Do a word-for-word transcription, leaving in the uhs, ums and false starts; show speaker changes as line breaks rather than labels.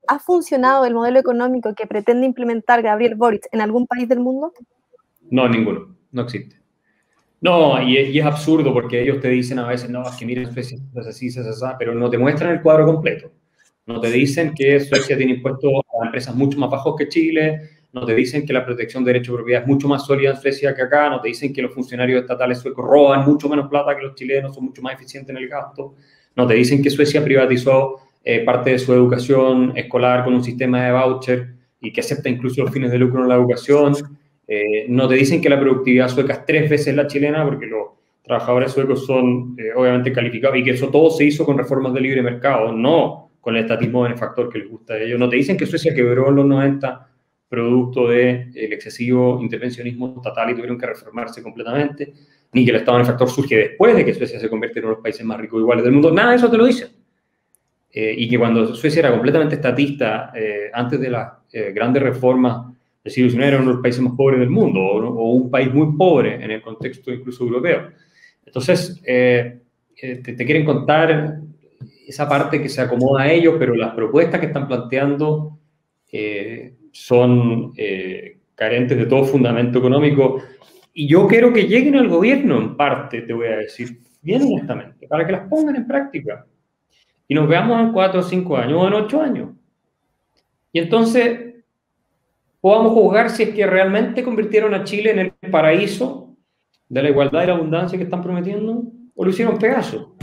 ¿ha funcionado el modelo económico que pretende implementar Gabriel Boric en algún país del mundo?
No, ninguno, no existe. No, y, y es absurdo porque ellos te dicen a veces, no, es que mira, Suecia es así, es así, pero no te muestran el cuadro completo. No te dicen que Suecia tiene impuestos a empresas mucho más bajos que Chile, no te dicen que la protección de derechos de propiedad es mucho más sólida en Suecia que acá, no te dicen que los funcionarios estatales suecos roban mucho menos plata que los chilenos, son mucho más eficientes en el gasto, no te dicen que Suecia privatizó eh, parte de su educación escolar con un sistema de voucher y que acepta incluso los fines de lucro en la educación. Eh, no te dicen que la productividad sueca es tres veces la chilena, porque los trabajadores suecos son eh, obviamente calificados, y que eso todo se hizo con reformas de libre mercado, no con el estatismo benefactor que les gusta a ellos. No te dicen que Suecia quebró en los noventa producto del de, excesivo intervencionismo estatal y tuvieron que reformarse completamente, ni que el Estado benefactor surge después de que Suecia se convierte en uno de los países más ricos e iguales del mundo. Nada de eso te lo dicen. Eh, y que cuando Suecia era completamente estatista, eh, antes de las eh, grandes reformas del siglo diecinueve, era uno de los países más pobres del mundo, o, o un país muy pobre en el contexto incluso europeo. Entonces, eh, eh, te, te quieren contar esa parte que se acomoda a ellos, pero las propuestas que están planteando eh, son eh, carentes de todo fundamento económico. Y yo quiero que lleguen al gobierno, en parte, te voy a decir, bien honestamente, para que las pongan en práctica. Y nos veamos en cuatro o cinco años o en ocho años. Y entonces podamos juzgar si es que realmente convirtieron a Chile en el paraíso de la igualdad y la abundancia que están prometiendo, o lo hicieron pedazo.